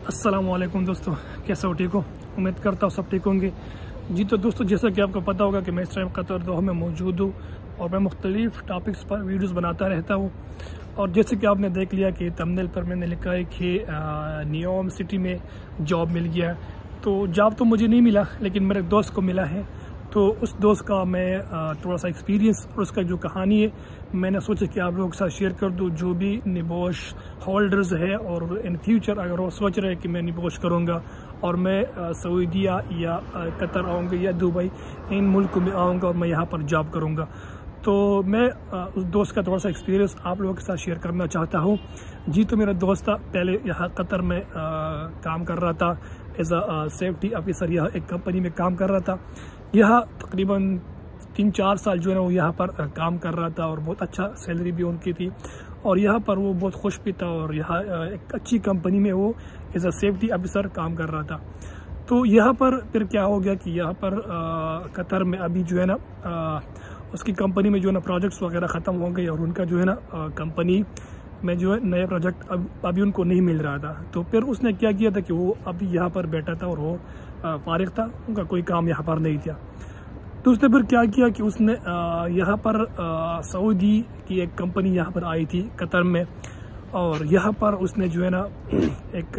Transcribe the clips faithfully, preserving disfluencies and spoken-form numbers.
अस्सलाम वालेकुम दोस्तों, कैसे हो? ठीक हो? उम्मीद करता हूँ सब ठीक होंगे। जी तो दोस्तों, जैसा कि आपको पता होगा कि मैं इस टाइम कतर दोहा में मौजूद हूँ और मैं मुख्तलिफ टॉपिक्स पर वीडियोस बनाता रहता हूँ। और जैसे कि आपने देख लिया कि थंबनेल पर मैंने लिखा है कि नियोम सिटी में जॉब मिल गया। तो जॉब तो मुझे नहीं मिला, लेकिन मेरे दोस्त को मिला है। तो उस दोस्त का मैं थोड़ा सा एक्सपीरियंस और उसका जो कहानी है मैंने सोचा कि आप लोगों के साथ शेयर कर दूं। जो भी निबोश होल्डर्स है और इन फ्यूचर अगर वो सोच रहे हैं कि मैं निबोश करूंगा और मैं सऊदीया या कतर आऊँगा या दुबई, इन मुल्कों में आऊँगा और मैं यहाँ पर जॉब करूँगा, तो मैं उस दोस्त का थोड़ा सा एक्सपीरियंस आप लोगों के साथ शेयर करना चाहता हूँ। जी तो मेरा दोस्त था, पहले यहाँ कतर में आ, काम कर रहा था एज अ सेफ्टी ऑफिसर। यह एक कंपनी में काम कर रहा था। यह तकरीबन तीन चार साल जो है ना वो यहाँ पर काम कर रहा था और बहुत अच्छा सैलरी भी उनकी थी और यहाँ पर वो बहुत खुश भी था और यहाँ एक अच्छी कंपनी में वो एज अ सेफ्टी ऑफिसर काम कर रहा था। तो यहाँ पर फिर क्या हो गया कि यहाँ पर आ, कतर में अभी जो है ना आ, उसकी कंपनी में जो है ना प्रोजेक्ट्स वगैरह ख़त्म हो गए और उनका जो है ना कंपनी में जो है नया प्रोजेक्ट अब अभी उनको नहीं मिल रहा था। तो फिर उसने क्या किया था कि वो अभी यहाँ पर बैठा था और वो फारिग था, उनका कोई काम यहाँ पर नहीं था। तो उसने फिर क्या किया कि उसने यहाँ पर सऊदी की एक कंपनी यहाँ पर आई थी कतर में और यहाँ पर उसने जो है ना एक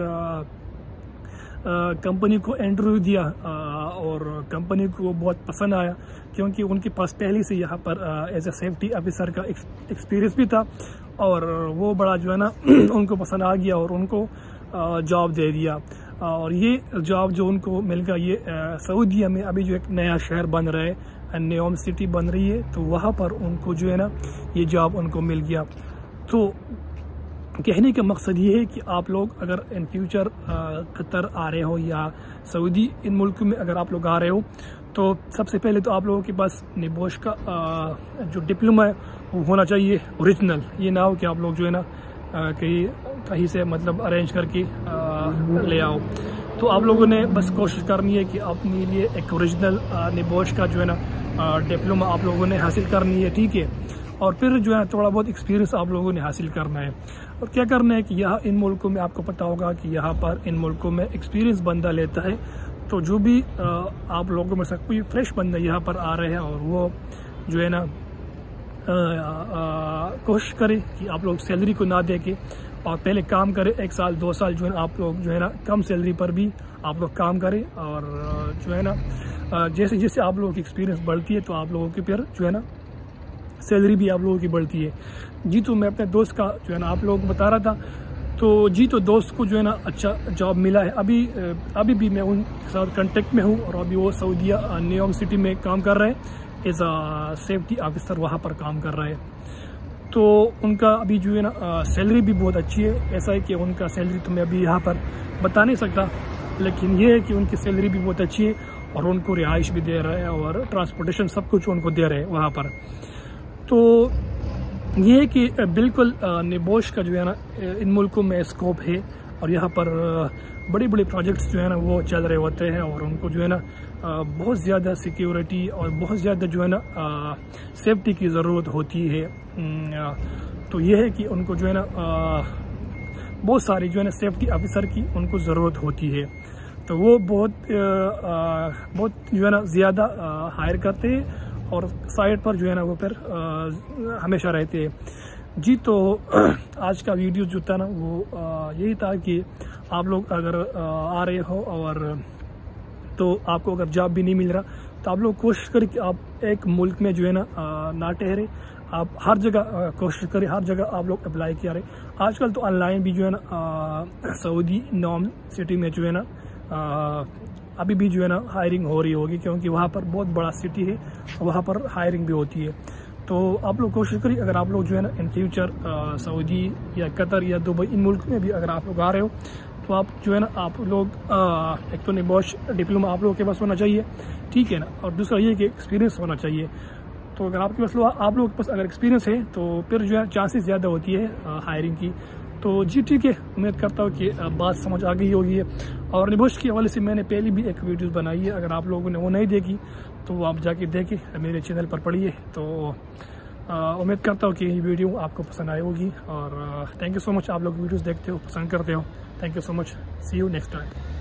कंपनी को इंटरव्यू दिया और कंपनी को बहुत पसंद आया क्योंकि उनके पास पहले से यहाँ पर एज ए सेफ्टी ऑफिसर का एक्सपीरियंस भी था और वो बड़ा जो है ना उनको पसंद आ गया और उनको जॉब दे दिया। और ये जॉब जो उनको मिल गया, ये सऊदीया में अभी जो एक नया शहर बन रहा है, नेओम सिटी बन रही है, तो वहाँ पर उनको जो है ना ये जॉब उनको मिल गया। तो कहने का मकसद ये है कि आप लोग अगर इन फ्यूचर कतर आ रहे हो या सऊदी, इन मुल्कों में अगर आप लोग आ रहे हो, तो सबसे पहले तो आप लोगों के पास नेबोश का आ, जो डिप्लोमा है वो होना चाहिए ओरिजिनल। ये ना हो कि आप लोग जो है ना कहीं कहीं से मतलब अरेंज करके आ, ले आओ। तो आप लोगों ने बस कोशिश करनी है कि अपने लिए एक ओरिजिनल नेबोश का जो है ना डिप्लोमा आप लोगों ने हासिल करनी है, ठीक है। और फिर जो है थोड़ा बहुत एक्सपीरियंस आप लोगों ने हासिल करना है। और क्या करना है कि यहाँ इन मुल्कों में आपको पता होगा कि यहाँ पर इन मुल्कों में एक्सपीरियंस बंदा लेता है। तो जो भी आ, आप लोगों में से कोई फ्रेश बंदा यहाँ पर आ रहे हैं और वो जो है ना कोशिश करे कि आप लोग सैलरी को ना दे के और पहले काम करें, एक साल दो साल जो है ना आप लोग जो है ना कम सैलरी पर भी आप लोग काम करें और जो है ना जैसे जैसे आप लोगों की एक्सपीरियंस बढ़ती है तो आप लोगों की फिर जो है ना सैलरी भी आप लोगों की बढ़ती है। जी तो मैं अपने दोस्त का जो है ना आप लोगों को बता रहा था। तो जी तो दोस्त को जो है ना अच्छा जॉब मिला है। अभी अभी भी मैं उनके साथ कांटेक्ट में हूँ और अभी वो सऊदीया नियोम सिटी में काम कर रहे हैं एज अ सेफ्टी ऑफिसर, वहाँ पर काम कर रहे हैं। तो उनका अभी जो है ना सैलरी भी बहुत अच्छी है। ऐसा है कि उनका सैलरी तो मैं अभी यहाँ पर बता नहीं सकता, लेकिन ये है कि उनकी सैलरी भी बहुत अच्छी है और उनको रिहाइश भी दे रहे हैं और ट्रांसपोर्टेशन सब कुछ उनको दे रहे हैं वहाँ पर। तो ये है कि बिल्कुल नेबोश का जो है ना इन मुल्कों में स्कोप है और यहाँ पर बड़ी बड़ी प्रोजेक्ट्स जो है ना वो चल रहे होते हैं और उनको जो है ना बहुत ज़्यादा सिक्योरिटी और बहुत ज़्यादा जो है ना सेफ्टी की ज़रूरत होती है। तो ये है कि उनको जो है ना बहुत सारी जो है ना सेफ्टी ऑफिसर की उनको ज़रूरत होती है। तो वो बहुत बहुत जो है ना ज़्यादा हायर करते हैं और साइड पर जो है ना वो फिर हमेशा रहते हैं। जी तो आज का वीडियो जो था ना वो यही था कि आप लोग अगर आ रहे हो और तो आपको अगर जॉब भी नहीं मिल रहा तो आप लोग कोशिश करें कि आप एक मुल्क में जो है ना ना ठहरे, आप हर जगह कोशिश करें, हर जगह आप लोग अप्लाई किया रहे। आजकल तो ऑनलाइन भी जो है ना सऊदी नियोम सिटी में जो है ना अभी भी जो है ना हायरिंग हो रही होगी क्योंकि वहाँ पर बहुत बड़ा सिटी है, वहाँ पर हायरिंग भी होती है। तो आप लोग कोशिश करिए अगर आप लोग जो है ना इन फ्यूचर सऊदी या कतर या दुबई, इन मुल्क में भी अगर आप लोग आ रहे हो तो आप जो है ना आप लोग आ, एक तो नेबोश डिप्लोमा आप लोगों के पास होना चाहिए, ठीक है ना। और दूसरा ये कि एक्सपीरियंस होना चाहिए। तो अगर आपके पास आप लोगों के पास अगर एक्सपीरियंस है तो फिर जो है चांसेस ज़्यादा होती है हायरिंग की। तो जी ठीक है, उम्मीद करता हूँ कि बात समझ आ गई होगी। और नेबोश के हवाले से मैंने पहले भी एक वीडियो बनाई है, अगर आप लोगों ने वो नहीं देखी तो आप जाके देखें, मेरे चैनल पर पढ़िए। तो उम्मीद करता हूँ कि ये वीडियो आपको पसंद आई होगी और थैंक यू सो मच। आप लोग वीडियोस देखते हो, पसंद करते हो। Thank you so much. See you next time.